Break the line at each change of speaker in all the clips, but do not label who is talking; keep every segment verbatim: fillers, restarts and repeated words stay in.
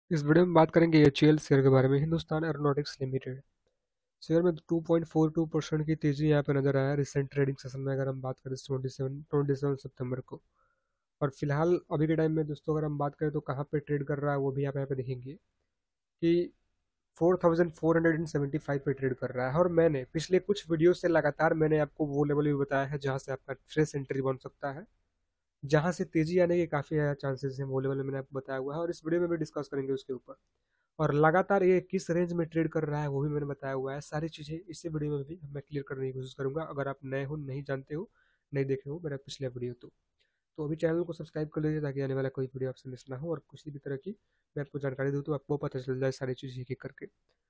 इस वीडियो में बात करेंगे एचयूएल शेयर के बारे में। हिंदुस्तान एरोनॉटिक्स लिमिटेड शेयर में two point four two percent की तेजी यहाँ पे नजर आया रिसेंट ट्रेडिंग सेशन में, अगर हम बात करें ट्वेंटी सेवन ट्वेंटी सेवन सितंबर को। और फिलहाल अभी के टाइम में दोस्तों अगर हम बात करें तो कहाँ पे ट्रेड कर रहा है वो भी आप यहाँ पे देखेंगे कि four thousand four hundred and seventy five पे ट्रेड कर रहा है। और मैंने पिछले कुछ वीडियो से लगातार मैंने आपको वो लेवल भी बताया है जहाँ से आपका फ्रेश एंट्री बन सकता है, जहाँ से तेजी आने के काफ़ी ज़्यादा चांसेस हैं। वो लेवल मैंने आपको बताया हुआ है और इस वीडियो में भी डिस्कस करेंगे उसके ऊपर। और लगातार ये किस रेंज में ट्रेड कर रहा है वो भी मैंने बताया हुआ है। सारी चीज़ें इसी वीडियो में भी मैं क्लियर करने की कोशिश करूंगा। अगर आप नए हो, नहीं जानते हो, नहीं देखे हो मेरा पिछले वीडियो तो तो अभी चैनल को सब्सक्राइब कर लीजिए ताकि आने वाला कोई वीडियो आपसे मिस ना हो और किसी भी तरह की मैं आपको जानकारी दूँ तो आपको पता चल जाए सारी चीज़ें एक एक करके।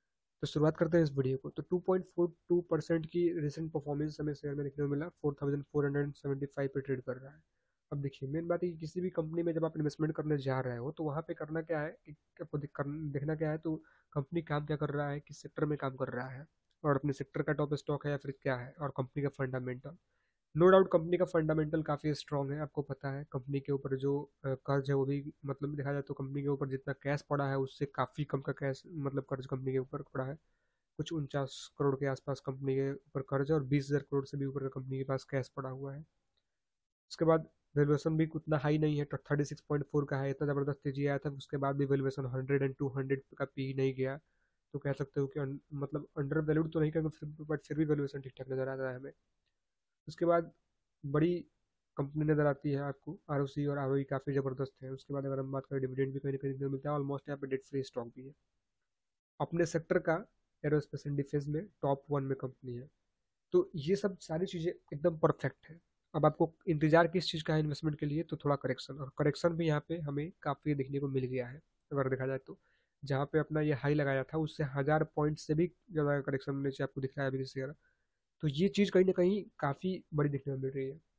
तो शुरुआत करते हैं इस वीडियो को। तो two point four two percent की रिसेंट परफॉर्मेंस हमें शेयर में देखने को मिला। Four thousand four hundred seventy five पे ट्रेड कर रहा है। अब देखिए, मेन बात है कि किसी भी कंपनी में जब आप इन्वेस्टमेंट करने जा रहे हो तो वहाँ पे करना क्या है कि आपको देख- करन- देखना क्या है, तो कंपनी काम क्या कर रहा है, किस सेक्टर में काम कर रहा है, और अपने सेक्टर का टॉप स्टॉक है या फिर क्या है, और कंपनी का फंडामेंटल। नो डाउट कंपनी का फंडामेंटल काफ़ी स्ट्रांग है। आपको पता है कंपनी के ऊपर जो अ, कर्ज है वो भी, मतलब देखा जाए तो कंपनी के ऊपर जितना कैश पड़ा है उससे काफ़ी कम का कैश, मतलब कर्ज कंपनी के ऊपर पड़ा है। कुछ उनचास करोड़ के आसपास कंपनी के ऊपर कर्ज है और बीस हजार करोड़ से भी ऊपर कंपनी के पास कैश पड़ा हुआ है। उसके बाद वैल्यूएशन भी उतना हाई नहीं है, तो थर्टी सिक्स पॉइंट फोर का है। इतना ज़बरदस्त तेजी आया था, उसके बाद भी valuation hundred and two hundred का पी नहीं गया। तो कह सकते हो कि अन, मतलब अंडर वैल्यूड तो नहीं कहेंगे, बट फिर भी वैल्यूएशन ठीक ठाक नजर आता है हमें। उसके बाद बड़ी कंपनी नजर आती है आपको, आर ओ सी और आर ओ ई काफ़ी ज़बरदस्त है। उसके बाद अगर हम बात करें डिविडेंड भी कहीं ना कहीं मिलता है। ऑलमोस्ट यहाँ पे डेट फ्री स्टॉक भी है। अपने सेक्टर का एरोस्पेस एंड डिफेंस में टॉप वन में कंपनी है। तो ये सब सारी चीज़ें एकदम परफेक्ट है। अब आपको इंतजार किस चीज़ का है इन्वेस्टमेंट के लिए, तो थोड़ा करेक्शन, और करेक्शन भी यहाँ पे हमें काफ़ी देखने को मिल गया है। अगर देखा जाए तो जहाँ पे अपना ये हाई लगाया था उससे हज़ार पॉइंट से भी ज़्यादा करेक्शन नीचे आपको दिख रहा है अभी शेयर। तो ये चीज़ कहीं ना कहीं काफ़ी बड़ी देखने को मिल रही है।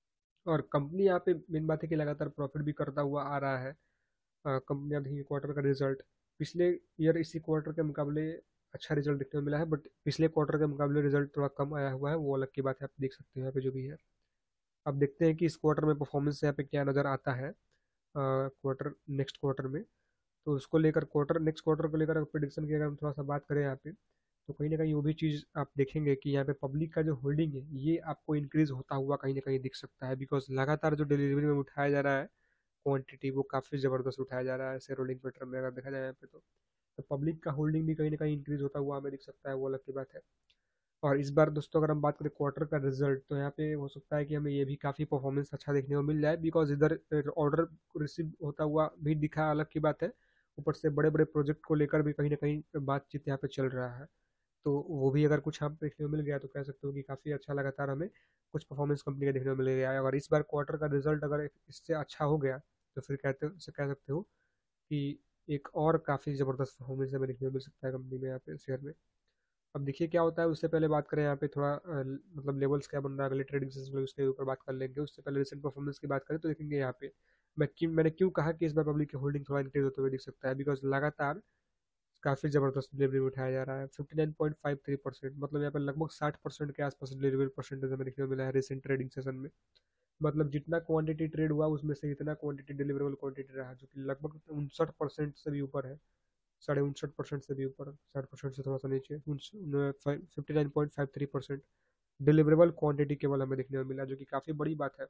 और कंपनी यहाँ पे मेन बात है कि लगातार प्रॉफिट भी करता हुआ आ रहा है। कंपनी आप देखिए क्वार्टर का रिजल्ट, पिछले ईयर इसी क्वार्टर के मुकाबले अच्छा रिजल्ट देखने को मिला है, बट पिछले क्वार्टर के मुकाबले रिजल्ट थोड़ा कम आया हुआ है, वो अलग की बात है। आप देख सकते हैं यहाँ पे जो भी है। अब देखते हैं कि इस क्वार्टर में परफॉर्मेंस यहाँ पे क्या नज़र आता है क्वार्टर नेक्स्ट क्वार्टर में। तो उसको लेकर क्वार्टर नेक्स्ट क्वार्टर को लेकर प्रिडिक्शन की अगर हम थोड़ा सा बात करें यहाँ पे, तो कहीं ना कहीं वो भी चीज़ आप देखेंगे कि यहाँ पे पब्लिक का जो होल्डिंग है ये आपको इंक्रीज होता हुआ कहीं ना कहीं दिख सकता है। बिकॉज लगातार जो डिलीवरी में उठाया जा रहा है क्वांटिटी, वो काफ़ी ज़बरदस्त उठाया जा रहा है शेयर होल्डिंग पैटर्न में अगर देखा जाए यहाँ पे तो। तो पब्लिक का होल्डिंग भी कहीं ना कहीं इंक्रीज होता हुआ हमें दिख सकता है, वो अलग की बात है। और इस बार दोस्तों अगर हम बात करें क्वार्टर का रिजल्ट, तो यहाँ पे हो सकता है कि हमें ये भी काफ़ी परफॉर्मेंस अच्छा देखने को मिल जाए। बिकॉज इधर ऑर्डर रिसीव होता हुआ भी दिखा, अलग की बात है। ऊपर से बड़े बड़े प्रोजेक्ट को लेकर भी कहीं ना कहीं बातचीत यहाँ पे चल रहा है। तो वो भी अगर कुछ हम देखने को मिल गया तो कह सकते हो कि काफ़ी अच्छा लगातार हमें कुछ परफॉर्मेंस कंपनी का देखने को मिल गया है। अगर इस बार क्वार्टर का रिजल्ट अगर इससे अच्छा हो गया तो फिर कहते से कह सकते हो कि एक और काफ़ी ज़बरदस्त परफॉर्मेंस हमें देखने को मिल सकता है कंपनी में, यहाँ पे शेयर में। अब देखिए क्या होता है। उससे पहले बात करें यहाँ पे थोड़ा अ, मतलब लेवल्स क्या बन रहा है अगले ट्रेडिंग सेशन में, उसके ऊपर बात कर लेंगे। उससे पहले रिसेंट परफॉर्मेंस की बात करें तो देखेंगे यहाँ पे मैं क्यों मैंने क्यों कहा कि इस बार पब्लिक की होल्डिंग थोड़ा इंक्रीज होते हुए दिख सकता है। बिकॉज लगातार काफ़ी ज़बरदस्त डिलीवरी उठाया जा रहा है। Fifty nine point five three percent, मतलब यहाँ पे लगभग साठ परसेंट के आसपास डिलीवरी परसेंटेज हमें देखने को मिला है रिसेंट ट्रेडिंग सेशन में। मतलब जितना क्वांटिटी ट्रेड हुआ उसमें से इतना क्वांटिटी डिलीवरेबल क्वांटिटी रहा, जो कि लगभग उनसठ परसेंट से भी ऊपर है। साढ़े उनसठ परसेंट से भी ऊपर, साठ परसेंट से थोड़ा सा नीचे, fifty nine point five three percent deliverable quantity केवल हमें देखने को मिला, जो कि काफ़ी बड़ी बात है।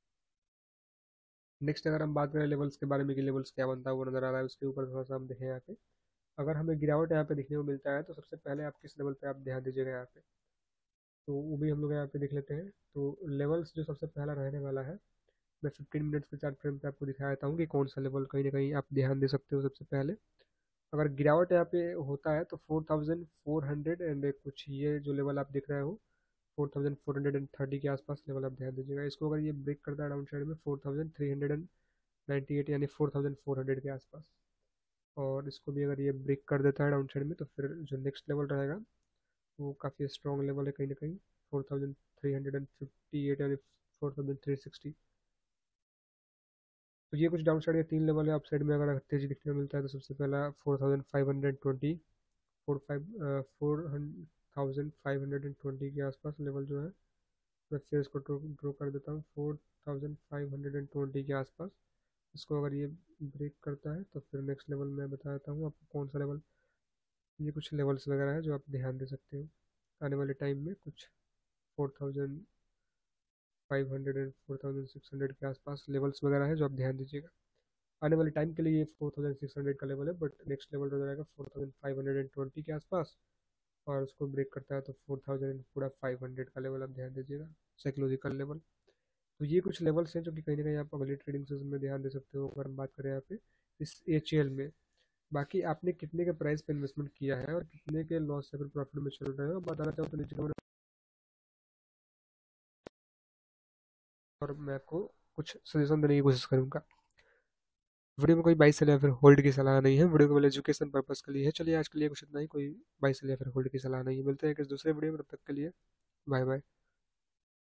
नेक्स्ट अगर हम बात करें लेवल्स के बारे में कि लेवल्स क्या बनता है वो नजर आ रहा है, उसके ऊपर थोड़ा सा हम देखें यहाँ पे। अगर हमें गिरावट यहाँ पे देखने को मिलता है तो सबसे पहले आप किस लेवल पे आप ध्यान दीजिएगा यहाँ पे, तो वो भी हम लोग यहाँ पे देख लेते हैं। तो लेवल्स जो सबसे पहला रहने वाला है, मैं फिफ्टीन मिनट्स के चार्ट फ्रेम पे आपको दिखा देता हूँ कि कौन सा लेवल कहीं ना कहीं आप ध्यान दे सकते हो सबसे पहले। अगर गिरावट यहाँ पे होता है तो four thousand four hundred and कुछ, ये जो लेवल आप देख रहे हो four thousand four hundred and thirty के आसपास लेवल आप ध्यान दीजिएगा। इसको अगर ये ब्रेक करता है डाउन साइड में four thousand three hundred and ninety eight यानी फोर थाउजेंड फोर हंड्रेड के आसपास, और इसको भी अगर ये ब्रेक कर देता है डाउन साइड में, तो फिर जो नेक्स्ट लेवल रहेगा वो काफ़ी स्ट्रॉन्ग लेवल है कहीं ना कहीं, four thousand three hundred and fifty eight यानी फोर थाउजेंड थ्री सिक्सटी। तो ये कुछ डाउन साइड के तीन लेवल है। अप साइड में अगर तेजी दिखने को मिलता है तो सबसे पहला four thousand five hundred twenty, four five four thousand five hundred and twenty के आसपास लेवल जो है, मैं फिर इसको ड्रॉ ड्रॉ कर देता हूँ four thousand five hundred and twenty के आसपास। इसको अगर ये ब्रेक करता है तो फिर नेक्स्ट लेवल मैं बता देता हूँ आपको कौन सा लेवल। ये कुछ लेवल्स वगैरह है जो आप ध्यान दे सकते हो आने वाले टाइम में। कुछ four thousand five hundred and four thousand six hundred के आसपास लेवल्स वगैरह है जो आप ध्यान दीजिएगा। आने वाले टाइम के लिए ये फोर थाउजेंड सिक्स हंड्रेड का लेवल है, बट नेक्स्ट लेवल हो जाएगा four thousand five hundred and twenty के आसपास। और उसको ब्रेक करता है तो फोर थाउजेंड पूरा फाइव हंड्रेड का लेवल आप ध्यान दीजिएगा, साइकोलॉजिकल लेवल। तो ये कुछ लेवल्स हैं जो कि कहीं ना कहीं आप अगले ट्रेडिंग सेशन में ध्यान दे सकते हो अगर हम बात करें यहाँ पे इस एच एल में। बाकी आपने कितने के प्राइस पे इन्वेस्टमेंट किया है और कितने के लॉस या फिर प्रॉफिट में चल रहे हो बताना चाहो तो नीचे कमेंट, और मैं आपको कुछ सजेशन देने की कोशिश करूंगा। वीडियो में कोई बाई सेल या फिर होल्ड की सलाह नहीं है, वीडियो केवल एजुकेशन पर्पस के लिए है। चलिए आज के लिए कुछ इतना ही, कोई बाई सेल या फिर होल्ड की सलाह नहीं है। मिलते हैं किसी दूसरे वीडियो में, तब तक के लिए बाय बाय।